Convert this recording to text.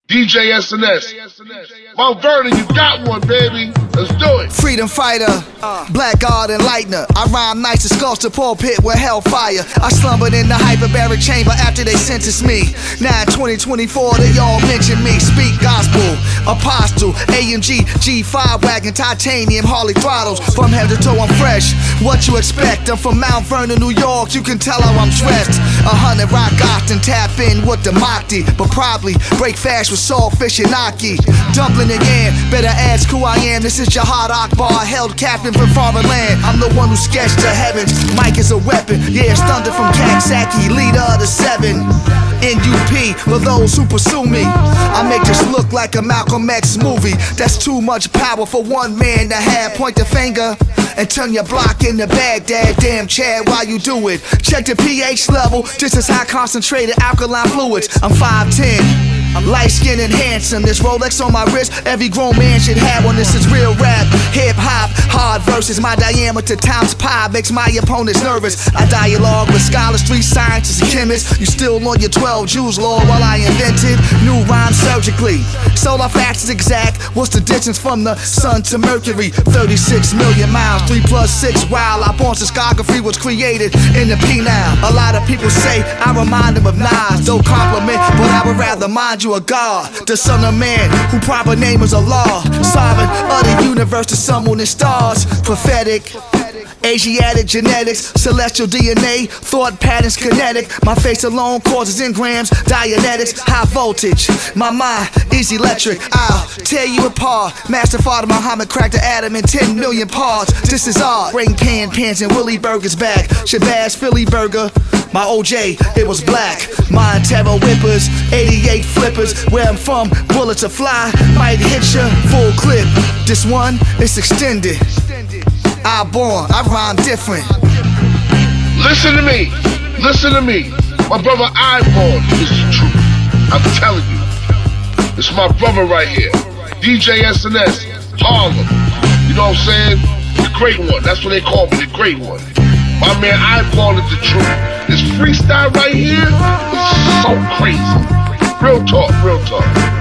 DJ SNS. Mount Vernon, you got one, baby. Let's do it. Freedom fighter, black god enlightener. I rhyme nice as sculpture pulpit with hellfire. I slumbered in the hyperbaric chamber after they sentenced me. Now in 2024, they all mention me. Speak gospel, apostle, AMG, G5 wagon, titanium, Harley throttles. From head to toe, I'm fresh. What you expect? I'm from Mount Vernon, New York. You can tell how I'm dressed. 100 rock Austin, tap in with the Machty, but probably break fast with saltfish and Aki. Dumpling again, better ask who I am. This is Jihad Akbar, held captain from foreign land. I'm the one who sketched the heavens. Mike is a weapon, yeah, it's thunder from Kaksaki, leader of the 7. NUP, for those who pursue me. I make this look like a Malcolm X movie. That's too much power for one man to have. Point the finger and turn your block into Baghdad. Damn Chad, why you do it? Check the pH level, just as high concentrated alkaline fluids. I'm 5'10". I'm light-skinned and handsome. This Rolex on my wrist, every grown man should have one. This is real rap, hip-hop, hard verses. My diameter times pi makes my opponents nervous. I dialogue with scholars, 3 scientists and chemists. You still on your 12 Jews law while I invented new rhymes surgically. Solar facts is exact. What's the distance from the sun to Mercury? 36 million miles, 3 + 6 while our born discography was created in the P-Now. A lot of people say I remind them of Nas. Don't compliment, but I would rather mind you a God, the son of man, who proper name is Allah. Sovereign of the universe, the sun, moon, and stars. Prophetic, Asiatic genetics, celestial DNA, thought patterns kinetic. My face alone causes engrams, Dianetics, high voltage. My mind is electric, I'll tear you apart. Master Father Muhammad cracked the atom in 10 million parts. This is art. Bring pans and Willie Burgers back. Shabazz Philly burger. My OJ, it was black. Mine terror whippers, 88 flippers. Where I'm from, bullets are fly, might hit ya, full clip. This one, it's extended. I born, I rhyme different. Listen to me. Listen to me. My brother Iborn is the truth. I'm telling you. It's my brother right here. DJ SNS, Harlem. You know what I'm saying? The great one. That's what they call me, the great one. My man Iborn is the truth. This freestyle right here is so crazy. Real talk, real talk.